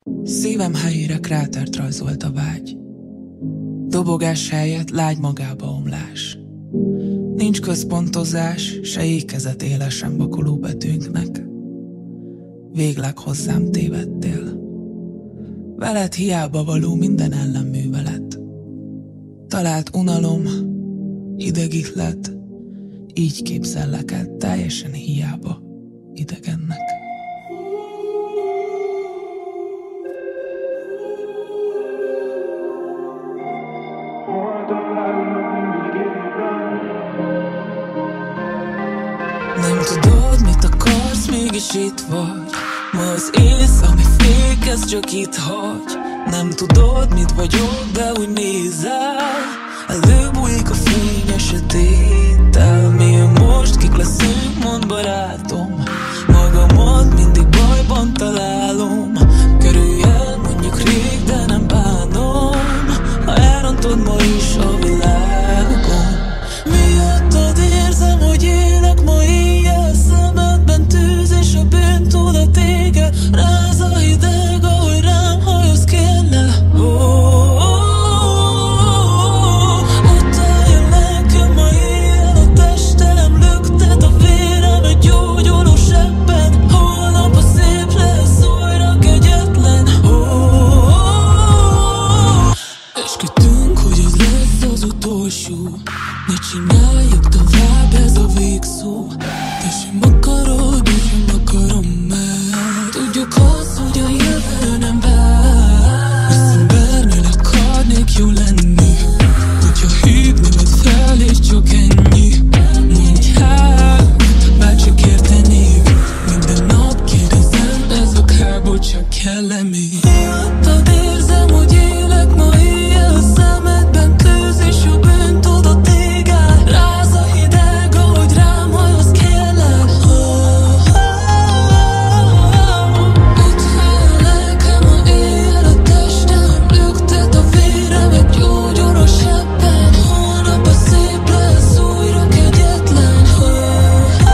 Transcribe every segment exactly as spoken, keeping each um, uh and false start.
Szívem helyére krátert rajzolt a vágy. Dobogás helyett lágy magába omlás. Nincs központozás, se ékezet élesen vakuló betűnknek. Végleg hozzám tévedtél. Veled hiába való minden ellenművelet. Talált unalom, hideg ihlet, így képzellek el teljesen hiába idegennek. Nem tudod, mit akarsz, mégis itt vagy. Ma az ész, ami fékez, csak itt hagy. Nem tudod, mit vagyok, de úgy nézel. Előbújik a fényes a tétel. Milyen most, kik leszünk, mondd barátom. Magamon mindig bajban találom. Kerülj el, mondjuk rég, de nem bánom. Ha elrontod ma is a világon. Miattad érzem, hogy élek ma éjjel. Szemedben tűz és a bűntudat ége. Ráz a hideg, ahogy rám hajolsz, kérlek. Oh, oh, oh. Ott állj a lelkem ma éjjel. A testem löktet, a vérem egy gyógyuló sebben. Holnap a szép lesz újra kegyetlen. Oh, oh, oh. Esküdtünk, hogy ez lesz az utolsó. Ne csináljuk tovább, ez a végszó. Te sem akarod, én sem akarom meg. Tudjuk azt, hogy a jövő nem vár. Visszavernél akarnék jó lenni. Hogyha hívnél fel és csak ennyi. Mondj hát, bárcsak értenék. Minden nap kérdezem, ez akárból csak kell-e még. Miattad érzem, hogy élek ma éjjel. A szemedben tűz és a bűntudat ége. Ráz a hideg, ahogy rám hajolsz, kérlek. Oh, oh, oh. Ott áll a lelkem ma éjjel. A testem löktet, a vérem egy gyógyuló sebben. Holnap a szép lesz újra kegyetlen. Oh, oh,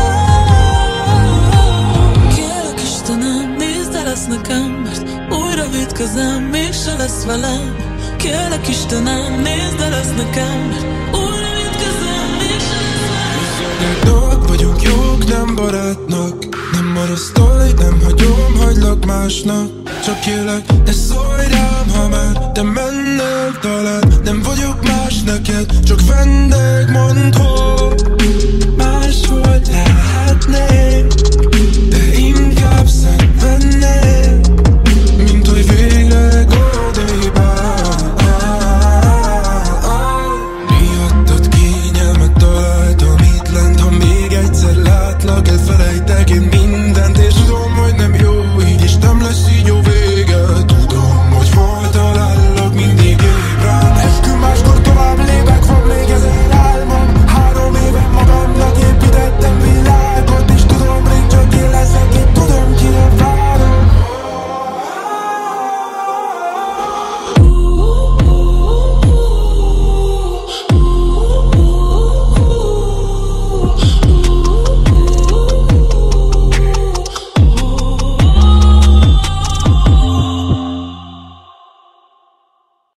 oh. Kérlek Istenem, nézd el ezt nekem, mert újra vétkezem, mégse lesz velem. Kérlek Istenem, nézd el ezt nekem, mert újra vétkezem, mégse lesz velem. Dolgok vagyunk jók, nem barátnak. Nem marasztolj, nem hagyom, hagylak másnak. Csak élek, de szólj rám, ha már te mennél talán. Nem vagyok más neked, csak vendég, mondd, hogy máshogy lehetnék, de inkább szenvednék.